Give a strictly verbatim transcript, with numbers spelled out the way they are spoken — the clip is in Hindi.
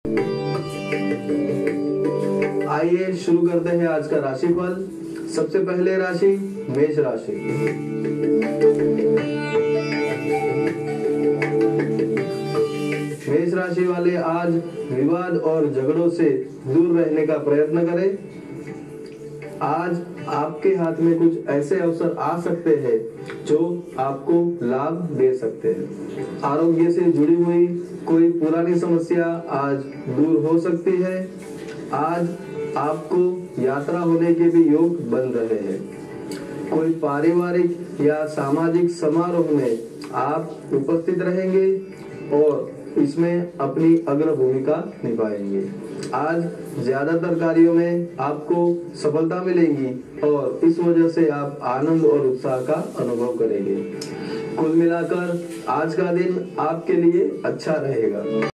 आइए शुरू करते हैं आज का राशिफल। सबसे पहले राशि मेष राशि। मेष राशि वाले आज विवाद और झगड़ों से दूर रहने का प्रयत्न करें। आज आपके हाथ में कुछ ऐसे अवसर आ सकते हैं जो आपको लाभ दे सकते हैं। आरोग्य से जुड़ी हुई कोई पुरानी समस्या आज दूर हो सकती है। आज आपको यात्रा होने के भी योग बन रहे हैं। कोई पारिवारिक या सामाजिक समारोह में आप उपस्थित रहेंगे और इसमें अपनी अग्र भूमिका निभाएंगे। आज ज्यादातर कार्यों में आपको सफलता मिलेगी और इस वजह से आप आनंद और उत्साह का अनुभव करेंगे। कुल मिलाकर आज का दिन आपके लिए अच्छा रहेगा।